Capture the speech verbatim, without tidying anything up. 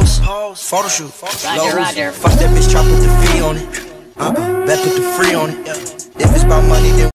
Pose, photo shoot, Roger, Roger. Fuck that bitch, try put the fee on it. Uh-uh, bet put the free on it. If it's about money, then